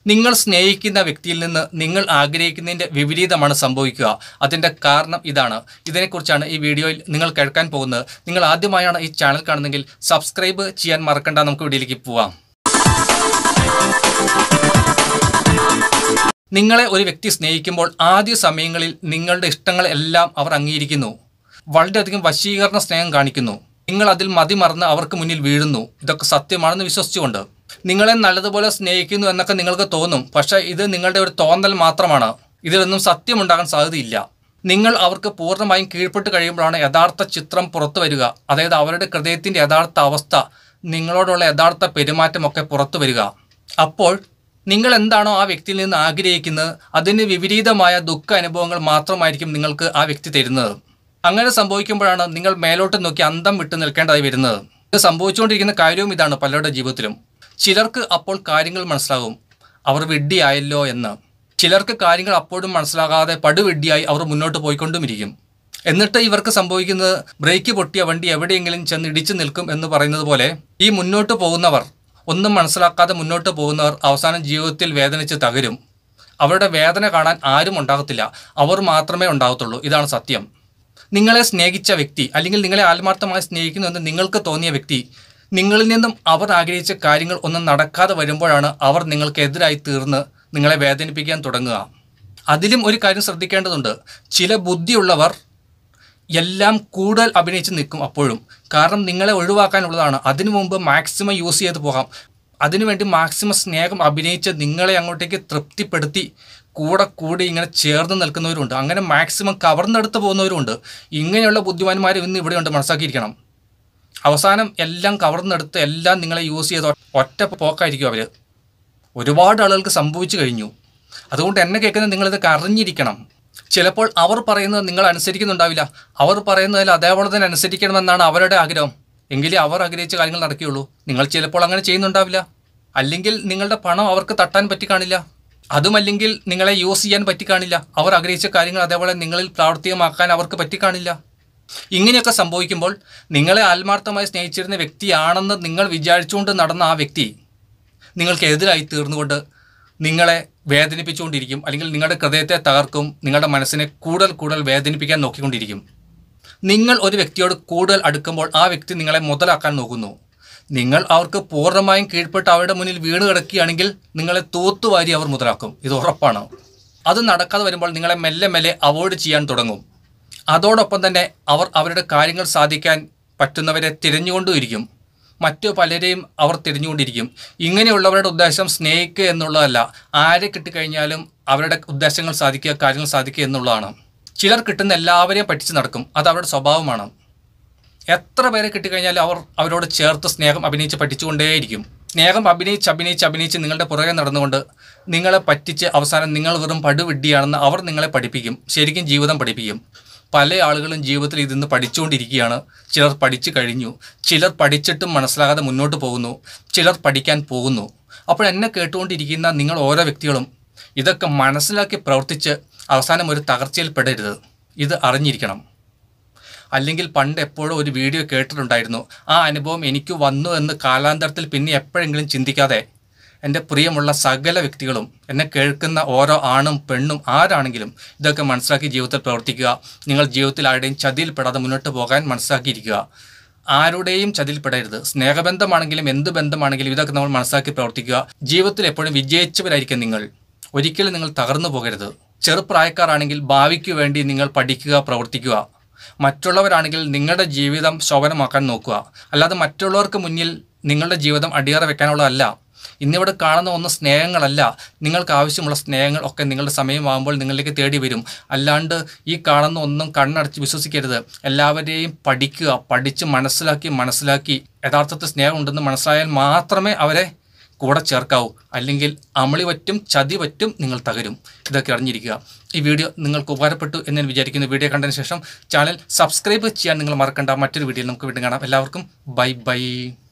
നിങ്ങൾ സ്നേഹിക്കുന്ന വ്യക്തിയിൽ നിന്ന് നിങ്ങൾ ആഗ്രഹിക്കുന്നതിൻ്റെ വിപരീതമാണ് സംഭവിക്കുക. അതിൻ്റെ കാരണം ഇതാണ്. ഇതിനെക്കുറിച്ചാണ് ഈ വീഡിയോയിൽ നിങ്ങൾ കേൾക്കാൻ പോകുന്നത്. നിങ്ങൾ ആദ്യമായാണ് ഈ ചാനൽ കാണുന്നതെങ്കിൽ സബ്സ്ക്രൈബ് ചെയ്യാൻ മറക്കണ്ട. നമുക്ക് വീഡിയോയിലേക്ക് പോവാം. നിങ്ങളെ ഒരു വ്യക്തി സ്നേഹിക്കുമ്പോൾ ആദ്യ സമയങ്ങളിൽ നിങ്ങളുടെ ഇഷ്ടങ്ങൾ എല്ലാം അവർ അംഗീകരിക്കുന്നു. വളരെയധികം വശീകരണ സ്നേഹം കാണിക്കുന്നു. നിങ്ങൾ അതിൽ മതിമറന്ന് അവർക്ക് മുന്നിൽ വീഴുന്നു. ഇതൊക്കെ സത്യമാണെന്ന് വിശ്വസിച്ചുകൊണ്ട് നിങ്ങളെ നല്ലതുപോലെ സ്നേഹിക്കുന്നു എന്നൊക്കെ നിങ്ങൾക്ക് തോന്നും. പക്ഷേ ഇത് നിങ്ങളുടെ ഒരു തോന്നൽ മാത്രമാണ്. ഇതിലൊന്നും സത്യമുണ്ടാകാൻ സാധ്യതയില്ല. നിങ്ങൾ അവർക്ക് പൂർണ്ണമായും കീഴ്പ്പെട്ട് കഴിയുമ്പോഴാണ് യഥാർത്ഥ ചിത്രം പുറത്തു വരിക. അതായത് അവരുടെ ഹൃദയത്തിൻ്റെ യഥാർത്ഥ അവസ്ഥ, നിങ്ങളോടുള്ള യഥാർത്ഥ പെരുമാറ്റമൊക്കെ പുറത്തു വരിക. അപ്പോൾ നിങ്ങൾ എന്താണോ ആ വ്യക്തിയിൽ നിന്ന് ആഗ്രഹിക്കുന്നത് അതിന് വിപരീതമായ ദുഃഖ അനുഭവങ്ങൾ മാത്രമായിരിക്കും നിങ്ങൾക്ക് ആ വ്യക്തി തരുന്നത്. അങ്ങനെ സംഭവിക്കുമ്പോഴാണ് നിങ്ങൾ മേലോട്ട് നോക്കി അന്തം വിട്ടു നിൽക്കേണ്ടതായി വരുന്നത്. ഇത് സംഭവിച്ചുകൊണ്ടിരിക്കുന്ന കാര്യവും ഇതാണ് പലരുടെ ജീവിതത്തിലും. ചിലർക്ക് അപ്പോൾ കാര്യങ്ങൾ മനസ്സിലാകും, അവർ വിഡ്ഢിയായല്ലോ എന്ന്. ചിലർക്ക് കാര്യങ്ങൾ അപ്പോഴും മനസ്സിലാകാതെ പടുവിഡ്ഢിയായി അവർ മുന്നോട്ട് പോയിക്കൊണ്ടുമിരിക്കും. എന്നിട്ട് ഇവർക്ക് സംഭവിക്കുന്നത് ബ്രേക്ക് പൊട്ടിയ വണ്ടി എവിടെയെങ്കിലും ചെന്ന് ഇടിച്ചു നിൽക്കും എന്ന് പറയുന്നത് പോലെ ഈ മുന്നോട്ട് പോകുന്നവർ, ഒന്നും മനസ്സിലാക്കാതെ മുന്നോട്ട് പോകുന്നവർ അവസാനം ജീവിതത്തിൽ വേദനിച്ച് തകരും. അവരുടെ വേദന കാണാൻ ആരും ഉണ്ടാകത്തില്ല, അവർ മാത്രമേ ഉണ്ടാകത്തുള്ളൂ. ഇതാണ് സത്യം. നിങ്ങളെ സ്നേഹിച്ച വ്യക്തി, അല്ലെങ്കിൽ നിങ്ങളെ ആത്മാർത്ഥമായി സ്നേഹിക്കുന്നു എന്ന് നിങ്ങൾക്ക് തോന്നിയ വ്യക്തി, നിങ്ങളിൽ നിന്നും അവർ ആഗ്രഹിച്ച കാര്യങ്ങൾ ഒന്നും നടക്കാതെ വരുമ്പോഴാണ് അവർ നിങ്ങൾക്കെതിരായി തീർന്ന് നിങ്ങളെ വേദനിപ്പിക്കാൻ തുടങ്ങുക. അതിലും ഒരു കാര്യം ശ്രദ്ധിക്കേണ്ടതുണ്ട്. ചില ബുദ്ധിയുള്ളവർ എല്ലാം കൂടുതൽ അഭിനയിച്ച് നിൽക്കും അപ്പോഴും. കാരണം നിങ്ങളെ ഒഴിവാക്കാനുള്ളതാണ്. അതിനു മുമ്പ് മാക്സിമം യൂസ് ചെയ്ത് പോകാം. അതിനുവേണ്ടി മാക്സിമം സ്നേഹം അഭിനയിച്ച് നിങ്ങളെ അങ്ങോട്ടേക്ക് തൃപ്തിപ്പെടുത്തി കൂടി ഇങ്ങനെ ചേർന്ന് നിൽക്കുന്നവരുണ്ട്. അങ്ങനെ മാക്സിമം കവർന്നെടുത്ത് പോകുന്നവരുണ്ട്. ഇങ്ങനെയുള്ള ബുദ്ധിമാന്മാർ ഇന്ന് ഇവിടെയുണ്ട്, മനസ്സിലാക്കിയിരിക്കണം. അവസാനം എല്ലാം കവർന്നെടുത്ത് എല്ലാം നിങ്ങളെ യൂസ് ചെയ്ത് ഒറ്റ പോക്കായിരിക്കും അവർ. ഒരുപാട് ആളുകൾക്ക് സംഭവിച്ചു കഴിഞ്ഞു. അതുകൊണ്ട് എന്നെ കേൾക്കുന്നത് നിങ്ങളിതൊക്കെ അറിഞ്ഞിരിക്കണം. ചിലപ്പോൾ അവർ പറയുന്നത് നിങ്ങൾ അനുസരിക്കുന്നുണ്ടാവില്ല. അവർ പറയുന്നതിൽ അതേപോലെ തന്നെ അനുസരിക്കണമെന്നാണ് അവരുടെ ആഗ്രഹം. എങ്കിലേ അവർ ആഗ്രഹിച്ച കാര്യങ്ങൾ നടക്കുകയുള്ളൂ. നിങ്ങൾ ചിലപ്പോൾ അങ്ങനെ ചെയ്യുന്നുണ്ടാവില്ല. അല്ലെങ്കിൽ നിങ്ങളുടെ പണം അവർക്ക് തട്ടാൻ പറ്റിക്കാണില്ല. അതുമല്ലെങ്കിൽ നിങ്ങളെ യൂസ് ചെയ്യാൻ പറ്റിക്കാണില്ല. അവർ ആഗ്രഹിച്ച കാര്യങ്ങൾ അതേപോലെ നിങ്ങളിൽ പ്രാവർത്തികമാക്കാൻ അവർക്ക് പറ്റിക്കാണില്ല. ഇങ്ങനെയൊക്കെ സംഭവിക്കുമ്പോൾ നിങ്ങളെ ആത്മാർത്ഥമായി സ്നേഹിച്ചിരുന്ന വ്യക്തിയാണെന്ന് നിങ്ങൾ വിചാരിച്ചുകൊണ്ട് നടന്ന ആ വ്യക്തി നിങ്ങൾക്കെതിരായി തീർന്നുകൊണ്ട് നിങ്ങളെ വേദനിപ്പിച്ചുകൊണ്ടിരിക്കും. അല്ലെങ്കിൽ നിങ്ങളുടെ ഹൃദയത്തെ തകർക്കും. നിങ്ങളുടെ മനസ്സിനെ കൂടുതൽ വേദനിപ്പിക്കാൻ നോക്കിക്കൊണ്ടിരിക്കും. നിങ്ങൾ ഒരു വ്യക്തിയോട് കൂടുതൽ അടുക്കുമ്പോൾ ആ വ്യക്തി നിങ്ങളെ മുതലാക്കാൻ നോക്കുന്നു. നിങ്ങൾ അവർക്ക് പൂർണ്ണമായും കീഴ്പ്പെട്ട് അവരുടെ മുന്നിൽ വീണ് കിടക്കുകയാണെങ്കിൽ നിങ്ങളെ തൂത്തുവാരി അവർ മുതലാക്കും. ഇത് ഉറപ്പാണ്. അത് നടക്കാതെ വരുമ്പോൾ നിങ്ങളെ മെല്ലെ അവോയ്ഡ് ചെയ്യാൻ തുടങ്ങും. അതോടൊപ്പം തന്നെ അവർ അവരുടെ കാര്യങ്ങൾ സാധിക്കാൻ പറ്റുന്നവരെ തിരഞ്ഞുകൊണ്ടിരിക്കും. മറ്റു പലരെയും അവർ തിരഞ്ഞുകൊണ്ടിരിക്കും. ഇങ്ങനെയുള്ളവരുടെ ഉദ്ദേശം സ്നേഹിക്കുക എന്നുള്ളതല്ല, ആരെ കിട്ടിക്കഴിഞ്ഞാലും അവരുടെ ഉദ്ദേശങ്ങൾ സാധിക്കുക, കാര്യങ്ങൾ സാധിക്കുക എന്നുള്ളതാണ്. ചിലർ കിട്ടുന്ന എല്ലാവരെയും പറ്റിച്ച് നടക്കും. അത് അവരുടെ സ്വഭാവമാണ്. എത്ര പേരെ കിട്ടിക്കഴിഞ്ഞാലും അവരോട് ചേർത്ത് സ്നേഹം അഭിനയിച്ച് പഠിച്ചുകൊണ്ടേയിരിക്കും. സ്നേഹം അഭിനയിച്ച് നിങ്ങളുടെ പുറകെ നടന്നുകൊണ്ട് നിങ്ങളെ പറ്റിച്ച് അവസാനം നിങ്ങൾ വെറും പടുവിഡ്ഢിയാണെന്ന് അവർ നിങ്ങളെ പഠിപ്പിക്കും. ശരിക്കും ജീവിതം പഠിപ്പിക്കും. പല ആളുകളും ജീവിതത്തിൽ ഇതിന്ന് പഠിച്ചുകൊണ്ടിരിക്കുകയാണ്. ചിലർ പഠിച്ചു കഴിഞ്ഞു, ചിലർ പഠിച്ചിട്ടും മനസ്സിലാകാതെ മുന്നോട്ട് പോകുന്നു, ചിലർ പഠിക്കാൻ പോകുന്നു. അപ്പോൾ എന്നെ കേട്ടുകൊണ്ടിരിക്കുന്ന നിങ്ങൾ ഓരോ വ്യക്തികളും ഇതൊക്കെ മനസ്സിലാക്കി പ്രവർത്തിച്ച് അവസാനം ഒരു തകർച്ചയിൽ പെടരുത്. ഇത് അറിഞ്ഞിരിക്കണം. അല്ലെങ്കിൽ പണ്ട് എപ്പോഴും ഒരു വീഡിയോ കേട്ടിട്ടുണ്ടായിരുന്നു, ആ അനുഭവം എനിക്ക് വന്നു എന്ന് കാലാന്തരത്തിൽ പിന്നെ എപ്പോഴെങ്കിലും ചിന്തിക്കാതെ എൻ്റെ പ്രിയമുള്ള സകല വ്യക്തികളും, എന്നെ കേൾക്കുന്ന ഓരോ ആണും പെണ്ണും ആരാണെങ്കിലും ഇതൊക്കെ മനസ്സിലാക്കി ജീവിതത്തിൽ പ്രവർത്തിക്കുക. നിങ്ങൾ ജീവിതത്തിൽ ആരുടെയും ചതിയിൽപ്പെടാതെ മുന്നോട്ട് പോകാൻ മനസ്സിലാക്കിയിരിക്കുക. ആരുടെയും ചതിയിൽപ്പെടരുത്. സ്നേഹബന്ധമാണെങ്കിലും എന്ത് ബന്ധമാണെങ്കിലും ഇതൊക്കെ നമ്മൾ മനസ്സിലാക്കി പ്രവർത്തിക്കുക. ജീവിതത്തിൽ എപ്പോഴും വിജയിച്ചവരായിരിക്കും നിങ്ങൾ. ഒരിക്കലും നിങ്ങൾ തകർന്നു പോകരുത്. ചെറുപ്രായക്കാരാണെങ്കിൽ ഭാവിക്ക് വേണ്ടി നിങ്ങൾ പഠിക്കുക, പ്രവർത്തിക്കുക. മറ്റുള്ളവരാണെങ്കിൽ നിങ്ങളുടെ ജീവിതം ശോഭനമാക്കാൻ നോക്കുക. അല്ലാതെ മറ്റുള്ളവർക്ക് മുന്നിൽ നിങ്ങളുടെ ജീവിതം അടിയറ വെക്കാനുള്ളതല്ല. ഇന്നിവിടെ കാണുന്ന ഒന്നും സ്നേഹങ്ങളല്ല. നിങ്ങൾക്ക് ആവശ്യമുള്ള സ്നേഹങ്ങൾ ഒക്കെ നിങ്ങളുടെ സമയമാകുമ്പോൾ നിങ്ങളിലേക്ക് തേടി വരും. അല്ലാണ്ട് ഈ കാണുന്ന ഒന്നും കണ്ണടച്ച് വിശ്വസിക്കരുത്. എല്ലാവരെയും പഠിക്കുക. പഠിച്ച് മനസ്സിലാക്കി യഥാർത്ഥത്തിൽ സ്നേഹം ഉണ്ടെന്ന് മനസ്സിലായാൽ മാത്രമേ അവരെ കൂടെ ചേർക്കാവൂ. അല്ലെങ്കിൽ അമളി പറ്റും, ചതി പറ്റും, നിങ്ങൾ തകരും. ഇതൊക്കെ അറിഞ്ഞിരിക്കുക. ഈ വീഡിയോ നിങ്ങൾക്ക് ഉപകാരപ്പെട്ടു എന്ന് ഞാൻ വിചാരിക്കുന്നു. വീഡിയോ കണ്ടതിന് ശേഷം ചാനൽ സബ്സ്ക്രൈബ് ചെയ്യാൻ നിങ്ങൾ മറക്കണ്ട. മറ്റൊരു വീഡിയോയിൽ നമുക്ക് വീണ്ടും കാണാം. എല്ലാവർക്കും ബൈ.